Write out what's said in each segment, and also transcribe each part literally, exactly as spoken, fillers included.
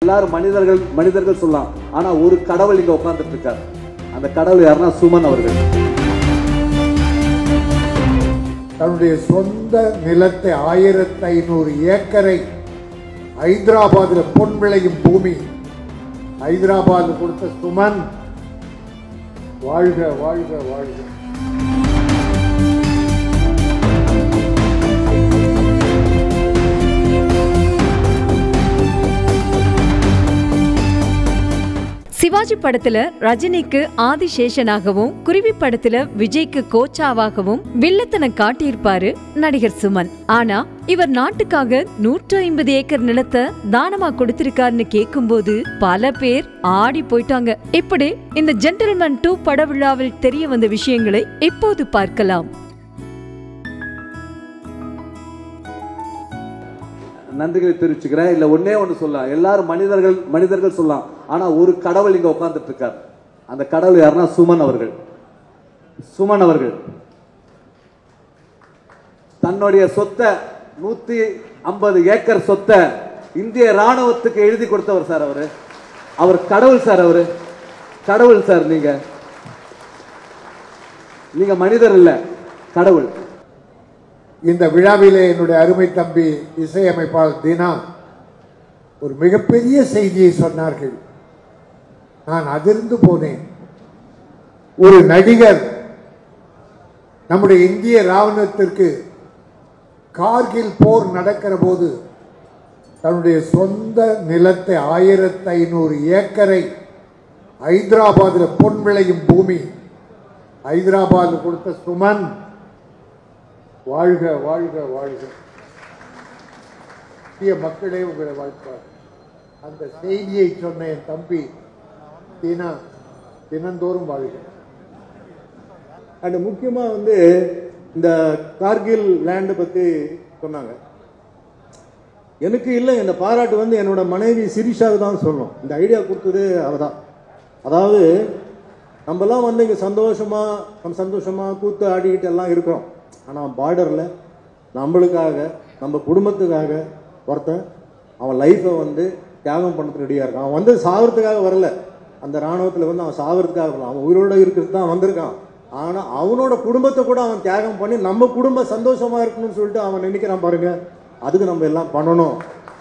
எல்லாரும் மனிதர்கள் மனிதர்கள் சொல்லலாம். ஆனா ஒரு கடவுள் இங்க உட்கார்ந்துட்டு இருக்கார். அந்த கடவுள் யாருன்னா சுமன் அவர்கள். தன்னுடைய சொந்த நிலத்தை ஆயிரத்தி ஐநூறு ஏக்கரை ஹைதராபாத்தில் பொன் விளையும் பூமி ஹைதராபாத் கொடுத்த சுமன் வாழ்க வாழ்க வாழ்க. சிவாஜி படத்துல ரஜினிக்கு ஆதிசேஷனாகவும், குருவி படத்துல விஜய்க்கு கோச்சாவாகவும் வில்லத்தனை காட்டியிருப்பாரு நடிகர் சுமன். ஆனா இவர் நாட்டுக்காக நூற்று ஐம்பது ஏக்கர் நிலத்தை தானமா கொடுத்திருக்காருன்னு கேட்கும் போது பல பேர் ஆடி போயிட்டாங்க. இப்படி இந்த ஜென்டில்மேன் டூ பட விழாவில் தெரிய வந்த விஷயங்களை இப்போது பார்க்கலாம். நன்றிகளை தெரிவிச்சுக்கிறேன். இல்ல ஒன்னே ஒண்ணு சொல்லலாம், எல்லாரும் மனிதர்கள் மனிதர்கள் சொல்லலாம். ஆனா ஒரு கடவுள் இங்க உட்கார்ந்துட்டு இருக்கார். அந்த கடவுள் யாருன்னா சுமன் அவர்கள். சுமன் அவர்கள் தன்னுடைய சொத்தை நூத்தி ஐம்பது ஏக்கர் சொத்தை இந்திய ராணுவத்துக்கு எழுதி கொடுத்தவர் சார். அவரு அவர் கடவுள் சார். அவரு கடவுள் சார். நீங்க நீங்க மனிதர் இல்ல, கடவுள். இந்த விழாவிலே என்னுடைய அருமை தம்பி இசையமைப்பாளர் தினா ஒரு மிகப்பெரிய செய்தியை சொன்னார்கள். நான் அதிர்ந்து போனேன். ஒரு நடிகர் நம்முடைய இந்திய ராணுவத்திற்கு கார்கில் போர் நடக்கிற போது தன்னுடைய சொந்த நிலத்தை ஆயிரத்தி ஐநூறு ஏக்கரை ஹைதராபாத்தில் பொன் விளையும் பூமி ஹைதராபாத் கொடுத்த சுமன் வாழ்க வாழ்க வாழ்க. இந்திய மக்களே உங்களை வாழ்த்தார். அந்த செய்தியை சொன்ன என் தம்பி தினா தினந்தோறும் வாழ்க. அண்ட் முக்கியமாக வந்து இந்த கார்கில் லேண்டு பற்றி சொன்னாங்க. எனக்கு இல்லை, இந்த பாராட்டு வந்து என்னோட மனைவி சிரிஷாவுக்கு தான் சொல்லணும். இந்த ஐடியா கொடுத்தது அவ தான். அதாவது நம்மலாம் வந்து இங்கே சந்தோஷமாக நம்ம சந்தோஷமாக கூத்து ஆடிக்கிட்டு எல்லாம் இருக்கிறோம். ஆனால் பார்டரில் நம்மளுக்காக நம்ம குடும்பத்துக்காக ஒருத்தன் அவன் லைஃப்பை வந்து தியாகம் பண்ணுறதுக்கு ரெடியாக இருக்கான். அவன் வந்து சாகிறதுக்காக வரல, அந்த ராணுவத்தில் வந்து அவன் சாகிறதுக்காக வரல, அவன் உயிரோடு இருக்கிறது தான் வந்திருக்கான். ஆனால் அவனோட குடும்பத்தை கூட அவன் தியாகம் பண்ணி நம்ம குடும்பம் சந்தோஷமாக இருக்கணும்னு சொல்லிட்டு அவன் நினைக்கிறான் பாருங்க. அதுக்கு நம்ம எல்லாம் பண்ணணும்.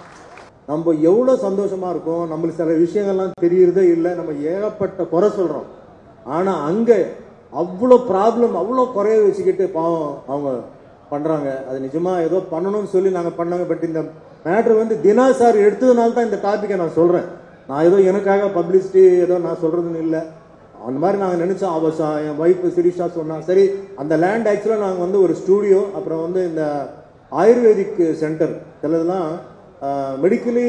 நம்ம எவ்வளோ சந்தோஷமாக இருக்கோம், நம்மளுக்கு சில விஷயங்கள்லாம் தெரியறதே இல்லை. நம்ம ஏகப்பட்ட குறை சொல்கிறோம். ஆனால் அங்கே அவ்வளோ ப்ராப்ளம், அவ்வளோ குறைய வச்சுக்கிட்டு பாவம் அவங்க பண்ணுறாங்க. அது நிஜமாக ஏதோ பண்ணணும்னு சொல்லி நாங்கள் பண்ணாங்க. பட் இந்த மேட்ரு வந்து தினா சார் எடுத்ததுனால தான் இந்த டாப்பிக்கை நான் சொல்கிறேன். நான் ஏதோ எனக்காக பப்ளிசிட்டி ஏதோ நான் சொல்கிறதுன்னு இல்லை. அந்த மாதிரி நாங்கள் நினச்சோம். அவ என் ஒய்ஃப் சிரிஷா சொன்னா சரி. அந்த லேண்ட் ஆக்சுவலாக நாங்கள் வந்து ஒரு ஸ்டூடியோ, அப்புறம் வந்து இந்த ஆயுர்வேதிக் சென்டர் சிலதெல்லாம் மெடிக்கலி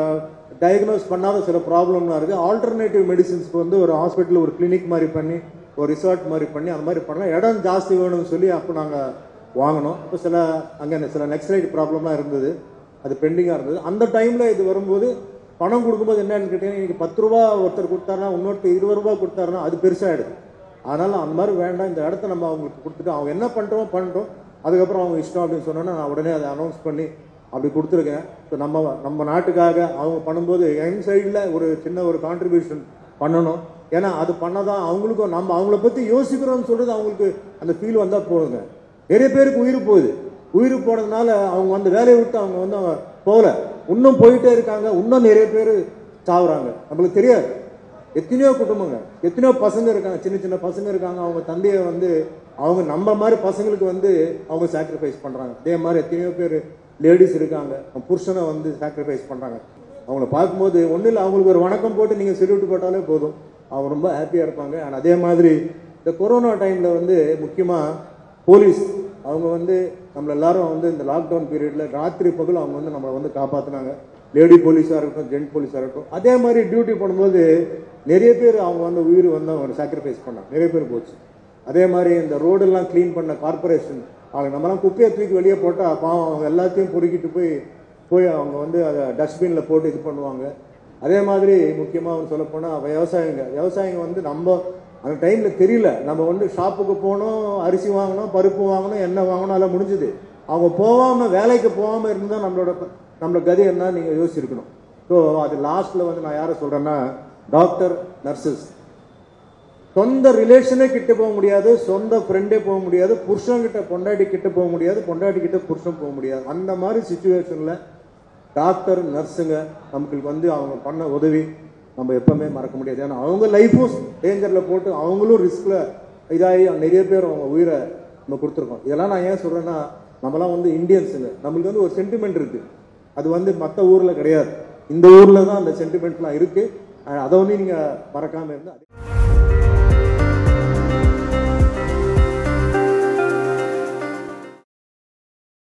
டயக்னோஸ் பண்ணாத சில ப்ராப்ளம்லாம் இருக்குது. ஆல்டர்னேட்டிவ் மெடிசின்ஸ்க்கு வந்து ஒரு ஹாஸ்பிட்டல் ஒரு கிளினிக் மாதிரி பண்ணி ஒரு ரிசார்ட் மாதிரி பண்ணி அந்த மாதிரி பண்ணலாம். இடம் ஜாஸ்தி வேணும்னு சொல்லி அப்போ நாங்கள் வாங்கினோம். இப்போ சில அங்கே சில நெக்ஸ்ட் ப்ராப்ளமாக இருந்தது, அது பெண்டிங்காக இருந்தது. அந்த டைமில் இது வரும்போது பணம் கொடுக்கும்போது என்னன்னு கேட்டீங்கன்னா, இன்றைக்கி பத்து ரூபா ஒருத்தர் கொடுத்தாருனா இன்னொருத்தர் இருபது ரூபா கொடுத்தாருனா அது பெருசாகிடுது. அதனால் அந்த மாதிரி வேண்டாம், இந்த இடத்த நம்ம அவங்களுக்கு கொடுத்துட்டு அவங்க என்ன பண்ணுறோம் பண்ணுறோம் அதுக்கப்புறம் அவங்க இஷ்டம் அப்படின்னு சொன்னோன்னா நான் உடனே அதை அனௌன்ஸ் பண்ணி அப்படி கொடுத்துருக்கேன். ஸோ நம்ம நம்ம நாட்டுக்காக அவங்க பண்ணும்போது என் சைடில் ஒரு சின்ன ஒரு கான்ட்ரிபியூஷன் பண்ணணும். ஏன்னா அது பண்ணதான் அவங்களுக்கும் நம்ம அவங்கள பற்றி யோசிக்கிறோம்னு சொல்றது அவங்களுக்கு அந்த ஃபீல் வந்தால் போதுங்க. நிறைய பேருக்கு உயிர் போகுது. உயிர் போனதுனால அவங்க வந்து வேலையை விட்டு அவங்க வந்து போகல, இன்னும் போயிட்டே இருக்காங்க. இன்னும் நிறைய பேர் சாவுறாங்க. நம்மளுக்கு தெரியாது. எத்தனையோ குடும்பங்க, எத்தனையோ பசங்க இருக்காங்க, சின்ன சின்ன பசங்க இருக்காங்க. அவங்க தந்தையை வந்து அவங்க நம்ம மாதிரி பசங்களுக்கு வந்து அவங்க சாக்ரிஃபைஸ் பண்ணுறாங்க. அதே மாதிரி எத்தனையோ பேர் லேடிஸ் இருக்காங்க, புருஷனை வந்து சாக்ரிஃபைஸ் பண்ணுறாங்க. அவங்கள பார்க்கும்போது ஒன்றும் இல்லை, அவங்களுக்கு ஒரு வணக்கம் போட்டு நீங்கள் செல்யூட் போட்டாலே போதும், அவங்க ரொம்ப ஹாப்பியாக இருப்பாங்க. அண்ட் அதே மாதிரி இந்த கொரோனா டைமில் வந்து முக்கியமாக போலீஸ் அவங்க வந்து நம்மள எல்லாரும் வந்து இந்த லாக்டவுன் பீரியடில் ராத்திரி பகல் அவங்க வந்து நம்மளை வந்து காப்பாற்றினாங்க. லேடி போலீஸாக இருக்கட்டும், ஜென்ட் போலீஸாக இருக்கட்டும். அதே மாதிரி டியூட்டி பண்ணும்போது நிறைய பேர் அவங்க வந்து உயிர் வந்து அவங்க சாக்ரிஃபைஸ் பண்ணாங்க, நிறைய பேர் போச்சு. அதே மாதிரி இந்த ரோடெல்லாம் க்ளீன் பண்ண கார்பரேஷன் அவங்க நம்மலாம் குப்பையை தூக்கி வெளியே போட்டால் பாவம் அவங்க எல்லாத்தையும் பொறுக்கிட்டு போய் போய் அவங்க வந்து அதை டஸ்ட்பினில் போட்டு இது பண்ணுவாங்க. அதே மாதிரி முக்கியமாக சொல்லப்போனால் விவசாயிங்க விவசாயிங்க வந்து நம்ம அந்த டைமில் தெரியல, நம்ம வந்து ஷாப்புக்கு போனோம், அரிசி வாங்கணும், பருப்பு வாங்கணும், எண்ணெய் வாங்கணும், அதெல்லாம் முடிஞ்சுது. அவங்க போகாமல் வேலைக்கு போகாமல் இருந்தால் நம்மளோட நம்மளோட கதி என்ன நீங்கள் யோசிச்சிருக்கணும். ஸோ அது லாஸ்ட்ல வந்து நான் யாரை சொல்றேன்னா டாக்டர் நர்சஸ் சொந்த ரிலேஷனே கிட்ட போக முடியாது, சொந்த ஃப்ரெண்டே போக முடியாது, புருஷன் கிட்ட பொண்டாட்டி கிட்ட போக முடியாது, பொண்டாட்டி கிட்ட புருஷன் போக முடியாது. அந்த மாதிரி சுச்சுவேஷன்ல டாக்டர் நர்ஸுங்க நமக்கு வந்து அவங்க பண்ண உதவி நம்ம எப்பவுமே மறக்க முடியாது. ஏன்னா அவங்க லைஃபும் டேஞ்சர்ல போட்டு அவங்களும் ரிஸ்க்ல இதாகி நிறைய பேர் அவங்க உயிரை நம்ம கொடுத்துருக்கோம். இதெல்லாம் நான் ஏன் சொல்றேன்னா நம்மலாம் வந்து இந்தியன்ஸுங்க, நம்மளுக்கு வந்து ஒரு சென்டிமெண்ட் இருக்கு. அது வந்து மற்ற ஊர்ல கிடையாது, இந்த ஊர்ல தான் அந்த சென்டிமெண்ட்லாம் இருக்கு. அதை வந்து நீங்க மறக்காம இருந்தா